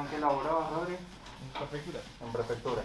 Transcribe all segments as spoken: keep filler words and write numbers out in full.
en qué laburabas, Rodri? En prefectura. En prefectura.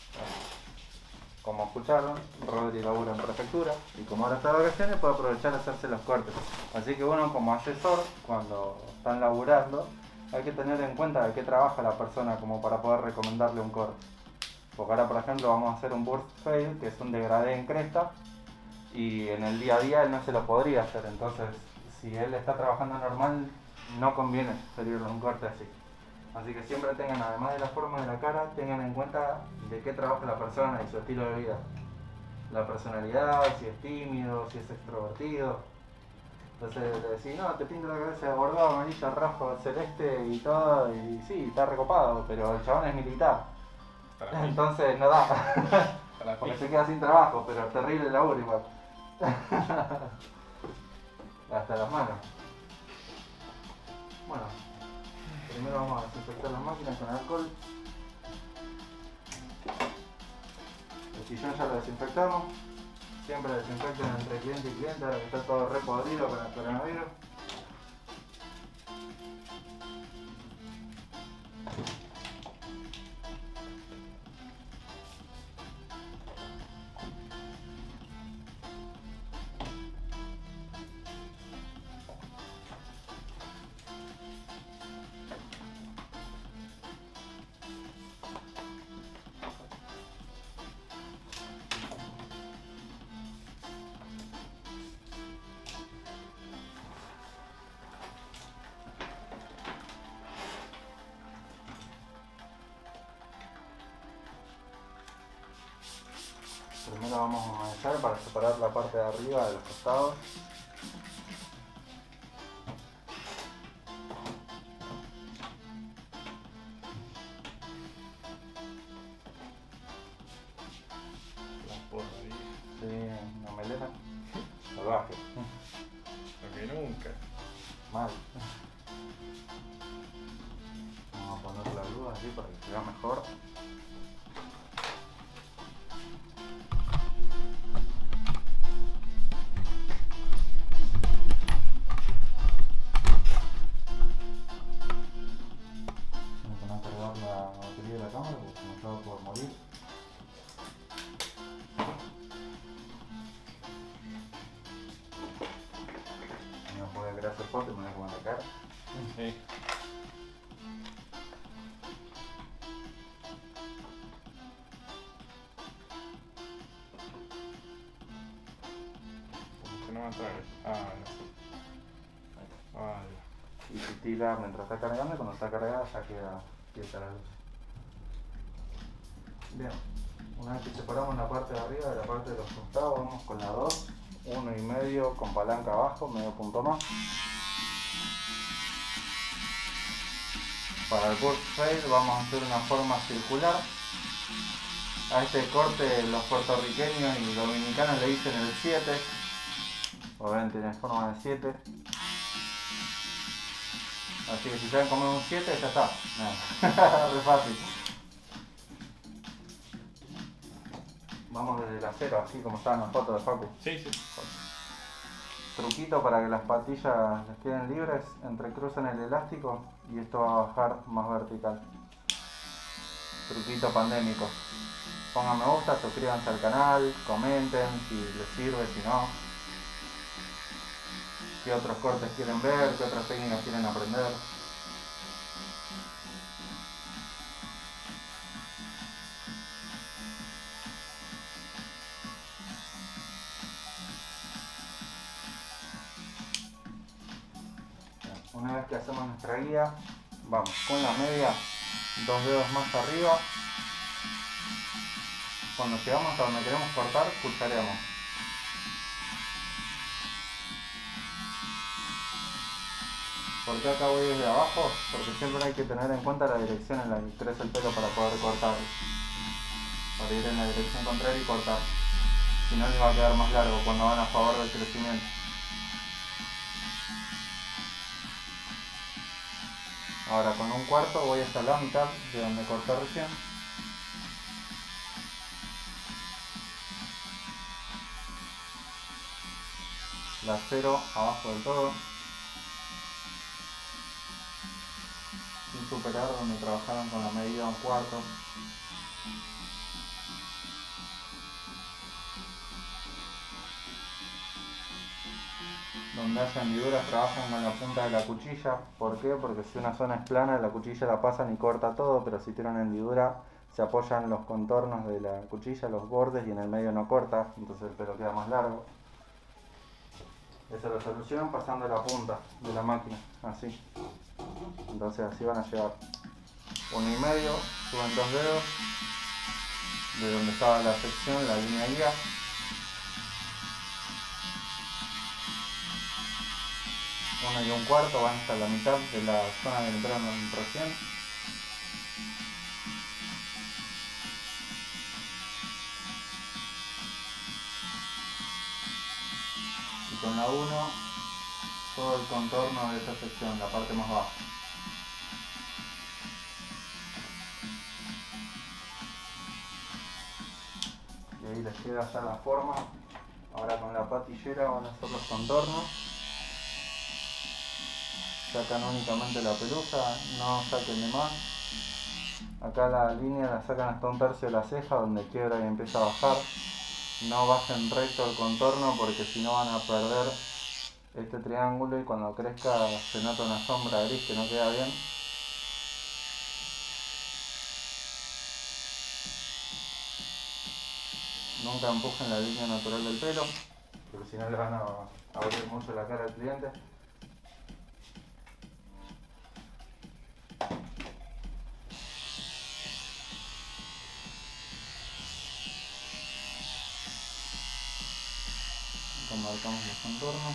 Como escucharon, Rodri labura en prefectura y como ahora está de vacaciones puede aprovechar a hacerse los cortes. Así que bueno, como asesor, cuando están laburando, hay que tener en cuenta de qué trabaja la persona como para poder recomendarle un corte. Porque ahora, por ejemplo, vamos a hacer un burst fade, que es un degradé en cresta, y en el día a día él no se lo podría hacer. Entonces, si él está trabajando normal, no conviene salirle un corte así. Así que siempre tengan, además de la forma de la cara, tengan en cuenta de qué trabaja la persona y su estilo de vida. La personalidad, si es tímido, si es extrovertido. Entonces le decís, no, te pinto la cabeza de bordado, amarillo, rojo, celeste y todo, y sí, está recopado, pero el chabón es militar. Entonces no da. Porque se queda sin trabajo, pero es terrible el laburo igual. Hasta las manos. Bueno. Primero vamos a desinfectar las máquinas con alcohol. El sillón ya lo desinfectamos. Siempre desinfecten entre cliente y cliente, ahora que está todo re podrido con el coronavirus. Primero vamos a humedecer para separar la parte de arriba de los costados. La porra ahí. Sí, una melena salvaje. Lo que nunca. Mal. Vamos a poner la luz así para que se vea mejor. Hacer fotos y me voy a poner la cara. Sí. Como que no va a entrar. Ah, no. Ah, y se tira mientras está cargando y cuando está cargada ya queda quieta la luz. Bien, una vez que separamos la parte de arriba de la parte de los costados, vamos con la dos, uno y medio con palanca abajo, medio punto más. Para el burst fade vamos a hacer una forma circular. A este corte los puertorriqueños y dominicanos le dicen el siete. Obviamente tiene forma de siete. Así que si saben comer un siete ya está. No. Re fácil. Vamos desde la cero, así como estaban las fotos de Facu. sí, sí. Truquito para que las patillas les queden libres, entrecruzan el elástico y esto va a bajar más vertical. Truquito pandémico. Pongan me gusta, suscríbanse al canal, comenten si les sirve, si no. Qué otros cortes quieren ver, qué otras técnicas quieren aprender. Una vez que hacemos nuestra guía, vamos con la media, dos dedos más arriba. Cuando llegamos a donde queremos cortar, cuchareamos. ¿Por qué acá voy desde abajo? Porque siempre hay que tener en cuenta la dirección en la que crece el pelo para poder cortar. Para ir en la dirección contraria y cortar. Si no les va a quedar más largo cuando van a favor del crecimiento. Ahora con un cuarto voy hasta la mitad de donde corté recién. La cero abajo del todo. superar donde trabajaron con la medida un cuarto. Donde haya hendiduras trabajan con la punta de la cuchilla. ¿Por qué? Porque si una zona es plana, la cuchilla la pasan y corta todo, pero si tiene una hendidura se apoyan los contornos de la cuchilla, los bordes, y en el medio no corta, entonces el pelo queda más largo. Eso lo solucionan pasando la punta de la máquina, así. Entonces así van a llevar uno y medio, suben dos dedos, de donde estaba la sección, la línea guía. Uno y un cuarto van hasta la mitad de la zona que entraron recién. Y con la uno, todo el contorno de esta sección, la parte más baja. Y ahí les queda ya la forma. Ahora con la patillera van a hacer los contornos. Sacan únicamente la pelusa, no saquen de más. Acá la línea la sacan hasta un tercio de la ceja, donde quiebra y empieza a bajar. No bajen recto el contorno porque si no van a perder este triángulo y cuando crezca se nota una sombra gris que no queda bien. Nunca empujen la línea natural del pelo, porque si no le van a abrir mucho la cara al cliente. Marcamos los contornos.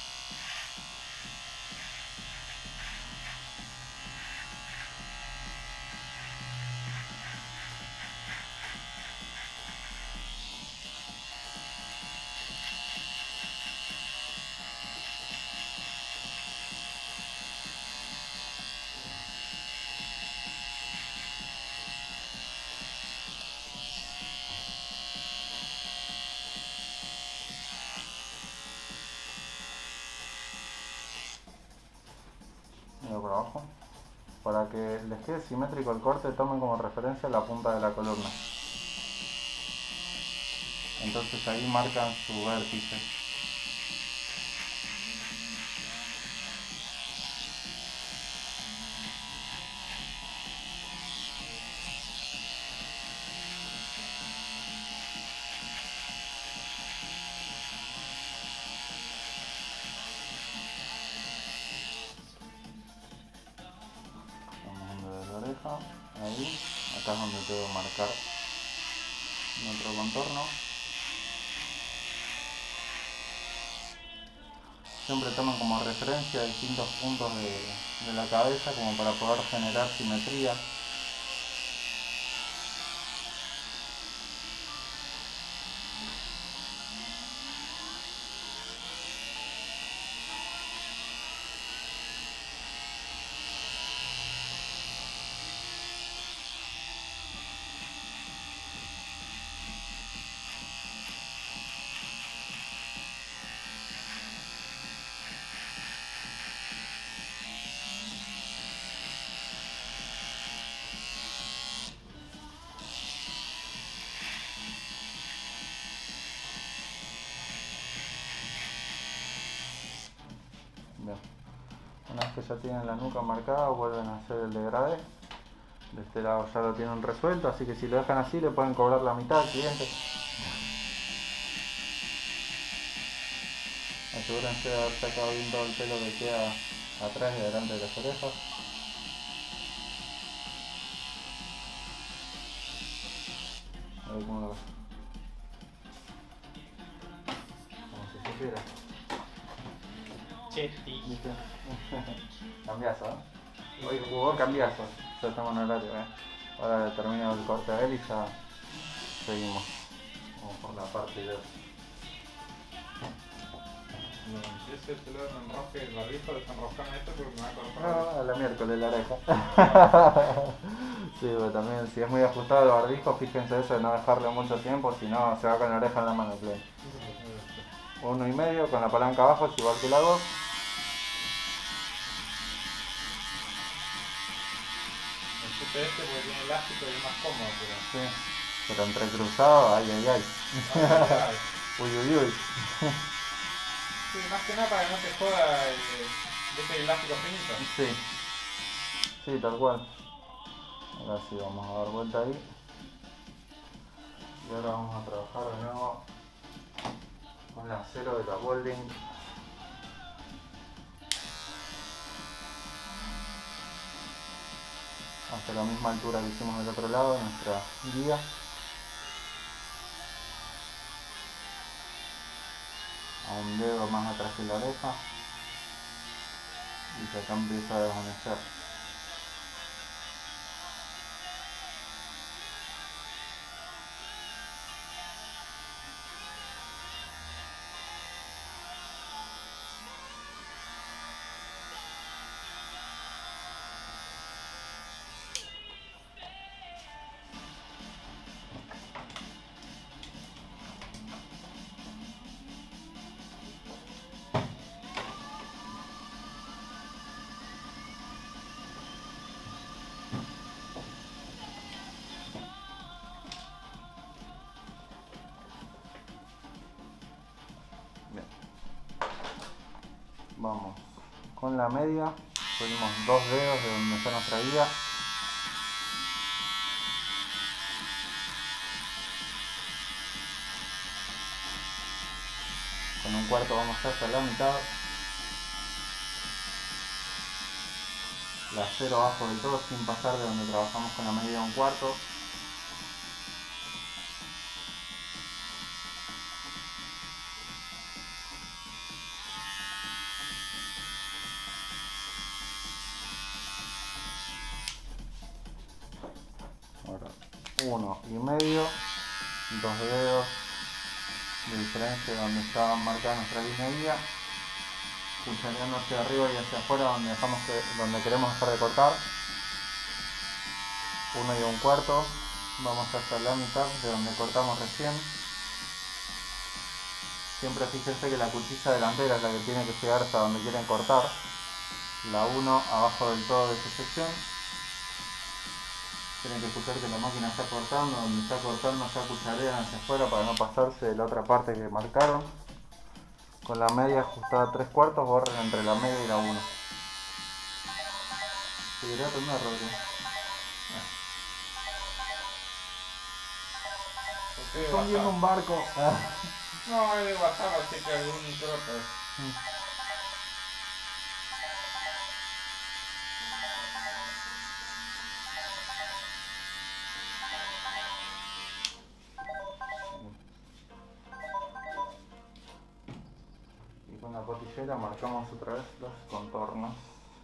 Por abajo, para que les quede simétrico el corte, tomen como referencia la punta de la columna, entonces ahí marcan su vértice. Ahí, acá es donde tengo que marcar nuestro contorno. Siempre tomen como referencia distintos puntos de, de la cabeza como para poder generar simetría. Bien. Una vez que ya tienen la nuca marcada, vuelven a hacer el degradé. De este lado ya lo tienen resuelto, así que si lo dejan así le pueden cobrar la mitad al cliente. Asegúrense de haber sacado bien todo el pelo que queda atrás y delante de las orejas. A ver cómo lo ves. Como si supiera. Chetti. ¿Viste? Cambiazo, ¿eh? Hoy jugó cambiazo. Ya estamos en horario, ¿eh? Ahora termina el corte de él y ya seguimos. Vamos por la parte dos. No, ese te lo enrosque el barbijo, desenroscame esto porque me va a cortar. No, a la miércoles la oreja. Sí, pero también si es muy ajustado el barbijo, fíjense eso de no dejarle mucho tiempo, si no se va con la oreja en la mano el cliente. Uno y medio con la palanca abajo, es igual que la dos. puse este porque tiene elástico y es más cómodo, pero... Sí. Pero entre cruzado, ay, ay, ay. Ay, Uy, uy, uy. sí, más que nada para que no te joda el, ¿viste el elástico finito? Sí. Sí, tal cual. Ahora sí, vamos a dar vuelta ahí. Y ahora vamos a trabajar de nuevo con la acero de la Bolding. Hasta la misma altura que hicimos del otro lado, nuestra guía. A un dedo más atrás de la oreja. Y acá empieza a desvanecer. Vamos con la media, subimos dos dedos de donde está nuestra guía. Con un cuarto vamos hasta la mitad. La cero abajo del todo sin pasar de donde trabajamos con la medida de un cuarto. Ahora, uno y medio, dos dedos de diferencia donde está marcada nuestra línea de guía, cuchareando hacia arriba y hacia afuera donde, dejamos que, donde queremos dejar de cortar. Uno y un cuarto, vamos hasta la mitad de donde cortamos recién. Siempre fíjense que la cuchilla delantera es la que tiene que llegar hasta donde quieren cortar. La uno abajo del todo de esa sección. Tienen que escuchar que la máquina está cortando, donde está cortando ya cucharean hacia afuera para no pasarse de la otra parte que marcaron. Con la media ajustada a tres cuartos, borren entre la media y la uno. ¿Te quería atender, Rodrigo? Están viendo un barco. No, es de WhatsApp, así que algún trozo. Y con la cotillera marcamos otra vez los contornos.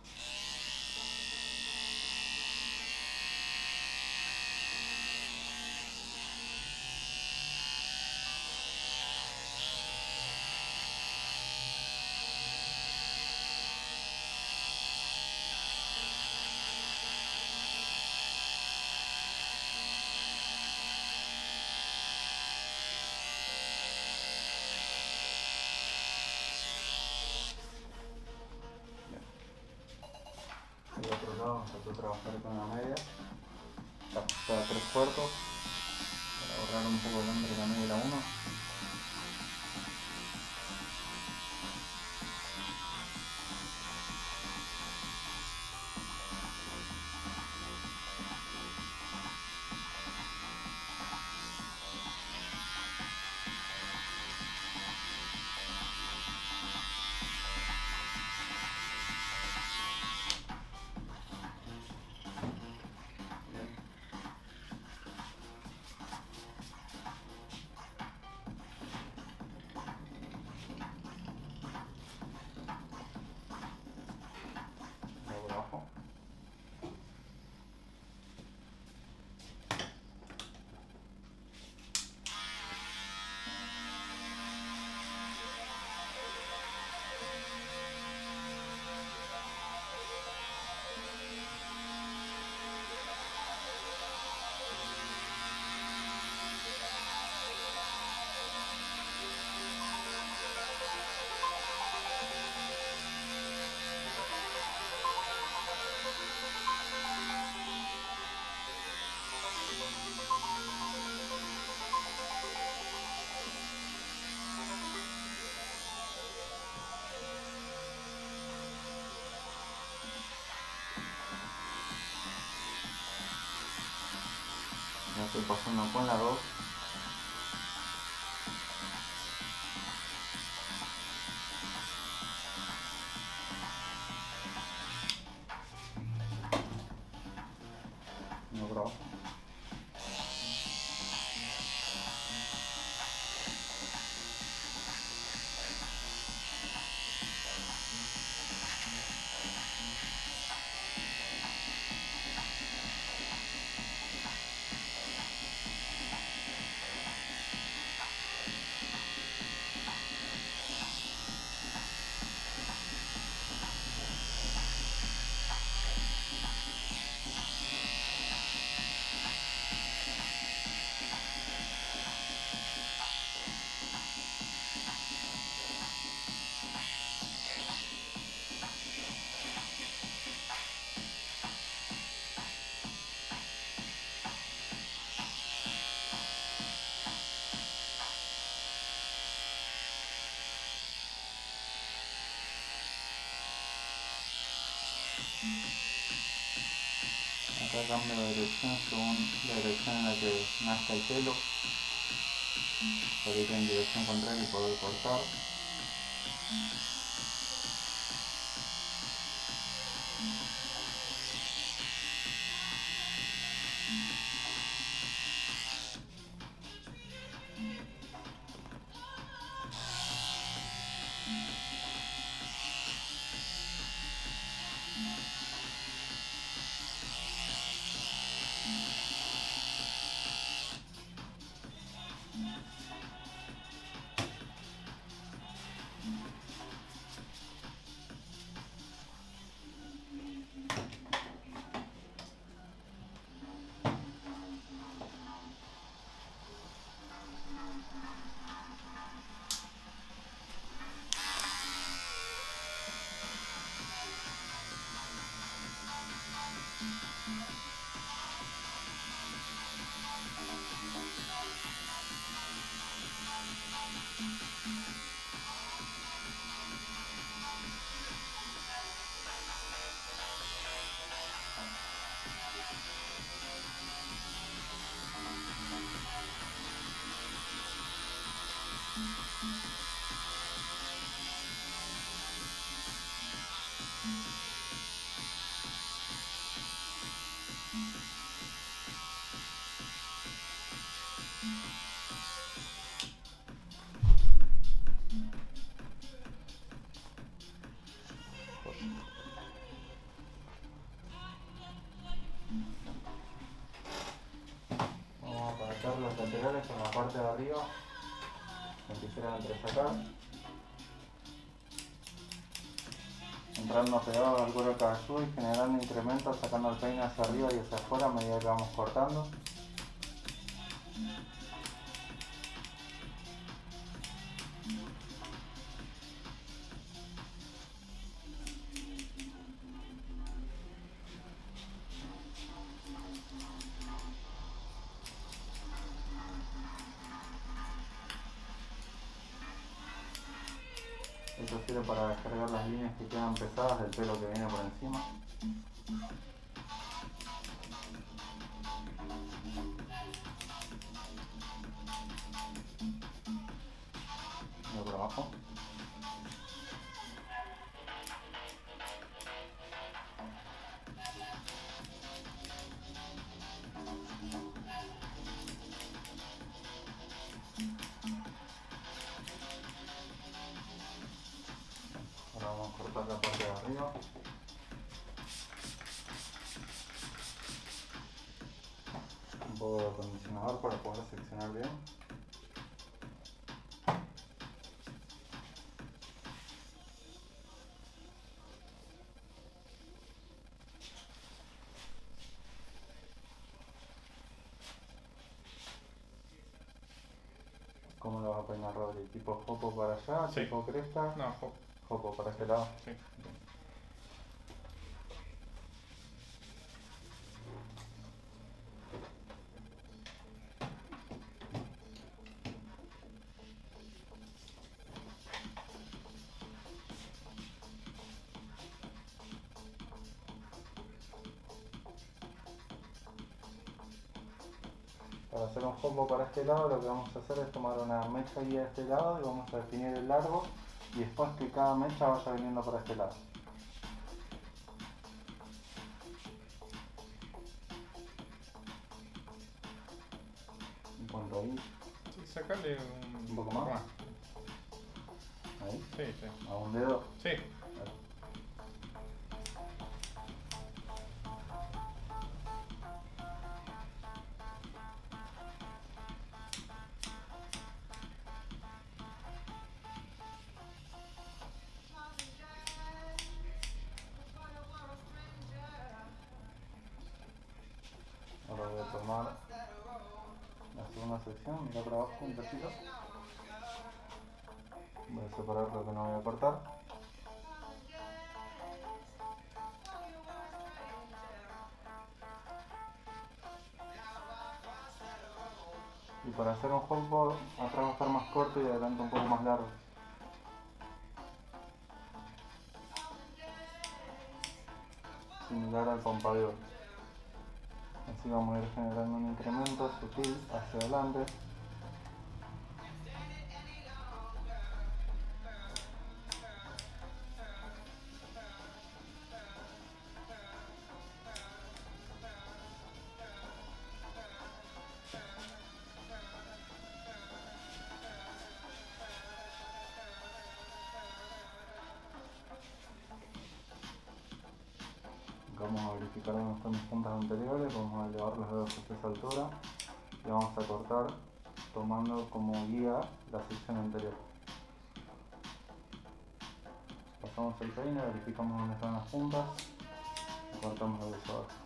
Del otro lado vamos a trabajar con la media, ajustada a tres cuartos, para ahorrar un poco el entre la media y la uno. Ya estoy pasando con la dos. No, bro. Acá cambio de dirección según la dirección en la que nazca el pelo, para ir en dirección contraria y poder cortar. Vamos a aprovechar los laterales con la parte de arriba, con tijera de entresacar, entrando pegado al cuero cabelludo y generando incrementos, sacando el peine hacia arriba y hacia afuera a medida que vamos cortando. Esto sirve para descargar las líneas que quedan pesadas del pelo que viene por encima. Y por abajo. Ahora vamos a cortar la parte de arriba. Un poco de acondicionador para poder seccionar bien. ¿Cómo lo vas a peinar, Rodri? ¿Tipo jopo para allá? Sí. ¿Tipo cresta? No, jo- Jopo para este lado. sí. para hacer un combo para este lado, lo que vamos a hacer es tomar una mecha guía de este lado y vamos a definir el largo y después que cada mecha vaya viniendo para este lado. En cuanto ahí, Sí, sacarle un, un poco más. Ahí, Sí, sí. a un dedo. Sí. Ahora voy a tomar la segunda sección, mira para abajo un poquito. Voy a separar lo que no voy a cortar. Y para hacer un combo, atrás va a estar más corto y adelante un poco más largo. Similar al pompadeo. Así vamos a ir generando un incremento sutil hacia adelante. Vamos a verificar dónde están mis puntas anteriores, vamos a elevar los dedos hasta esa altura y vamos a cortar tomando como guía la sección anterior. Pasamos el peine, verificamos dónde están las puntas y cortamos el beso abajo.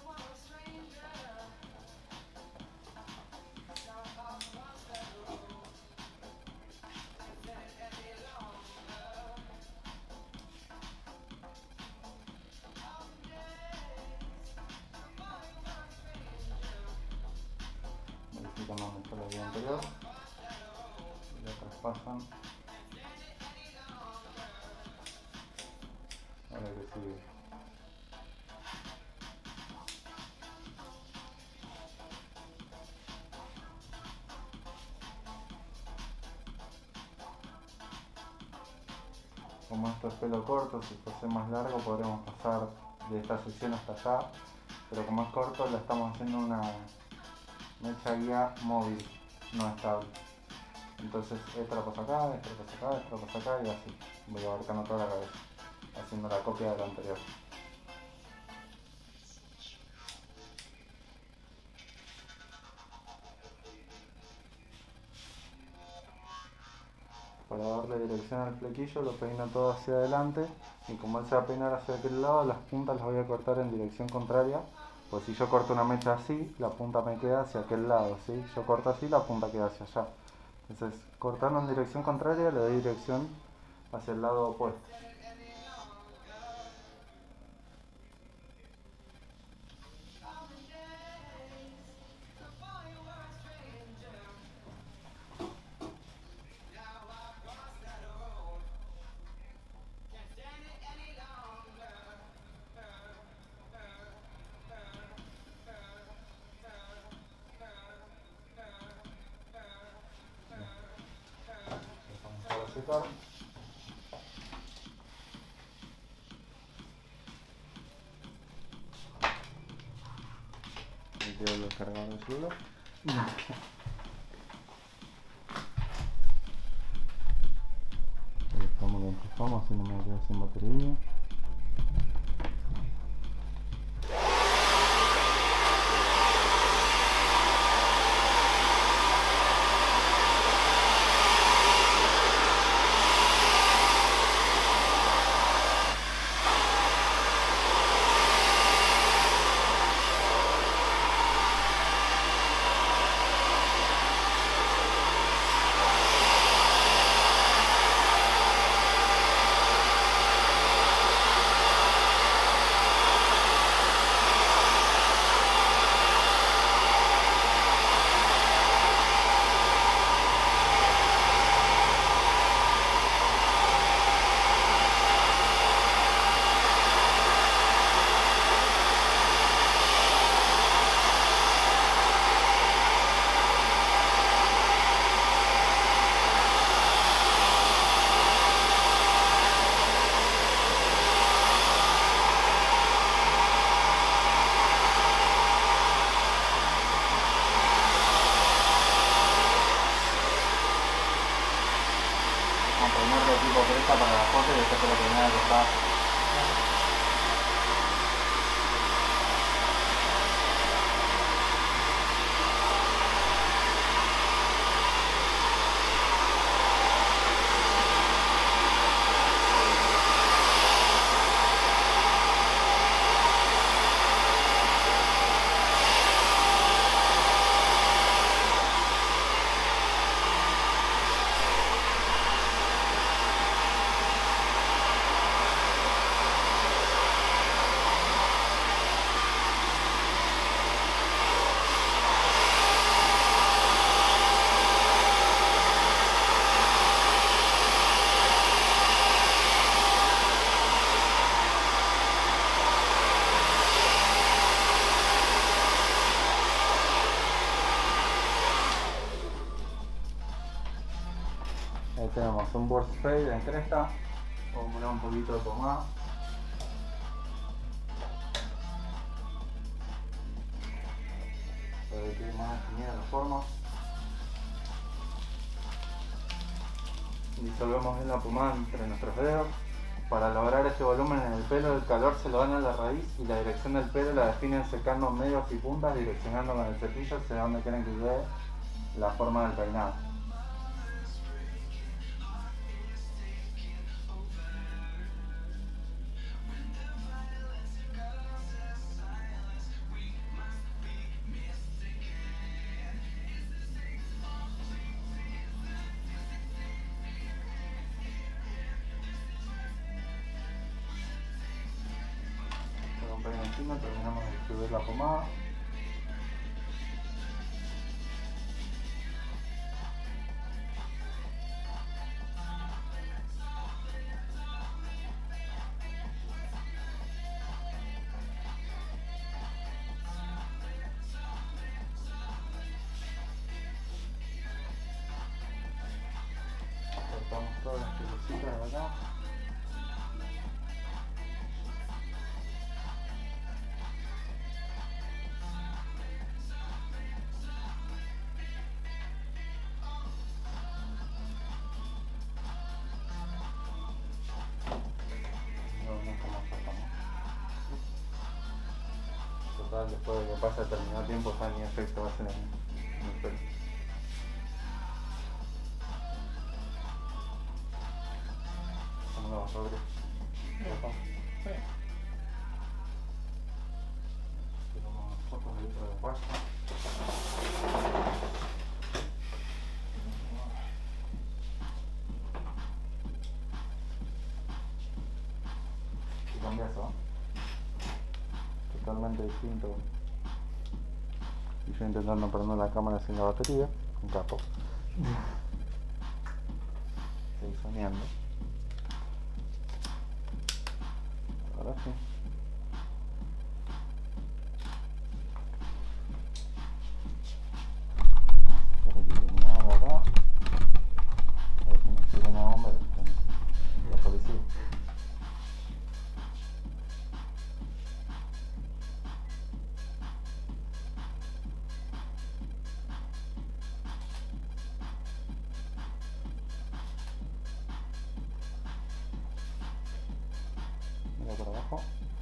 Verifican dónde está la guía anterior y la traspasan. Ahora que sigue. Como esto es pelo corto, si fuese más largo podremos pasar de esta sección hasta allá, pero como es corto le estamos haciendo una mecha guía móvil, no estable. Entonces esta la paso acá, esta la paso acá, esta la paso acá y así. Voy abarcando toda la cabeza, haciendo la copia de la anterior. Para darle dirección al flequillo lo peino todo hacia adelante y como él se va a peinar hacia aquel lado, las puntas las voy a cortar en dirección contraria. Pues si yo corto una mecha así, la punta me queda hacia aquel lado, ¿sí? Yo corto así, la punta queda hacia allá. Entonces, cortando en dirección contraria, le doy dirección hacia el lado opuesto. Secar. Ahí quedó lo cargado el suelo. Ahí estamos, lo empujamos, así no me queda sin batería. y después te lo terminás de cortar. Ahí tenemos un burst fade en cresta. Vamos a poner un poquito de pomada. Para que quede más definida la forma. Disolvemos bien la pomada entre nuestros dedos. Para lograr este volumen en el pelo, el calor se lo dan a la raíz y la dirección del pelo la definen secando medios y puntas, direccionando con el cepillo hacia donde quieren que quede la forma del peinado. Encima terminamos de distribuir la pomada. Cortamos todas las pelucitas de acá. Después de que pase determinado tiempo ya ni efecto va a ser en, en el pelo. ¿Cómo lo vas a abrir? Sí. Tenemos fotos de litro de pasta. Y cambia eso. Totalmente distinto. Y yo intentando prender la cámara sin la batería, un capo. Estoy soñando. Ahora sí. Vamos a hacer el iluminador acá. A ver si me sirve una bomba de la policía. Mira por abajo.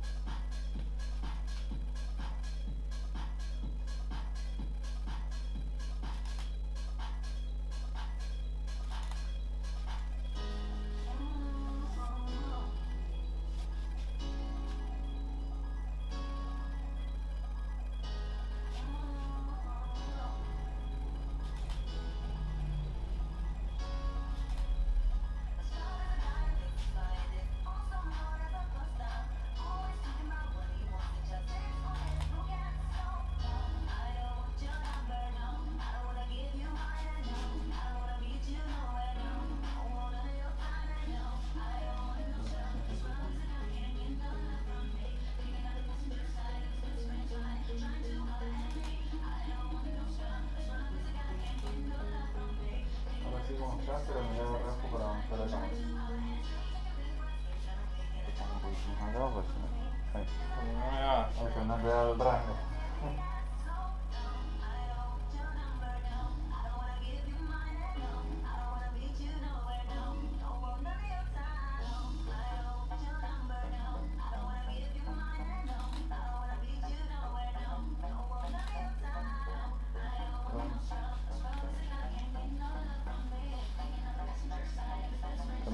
Como está, pero me llevo rasgo para avanzar la cámara. Te pongo un poquito más acá, pues no. Ahí. No me hagas. Ahí que no te da el rasgo.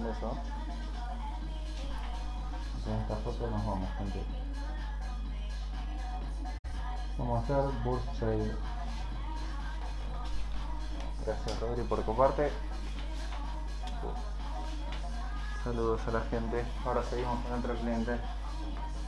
de eso. En esta foto nos vamos, gente. Vamos a hacer burst trade. Gracias, Rodri, por comparte. Saludos a la gente. Ahora seguimos con otro cliente.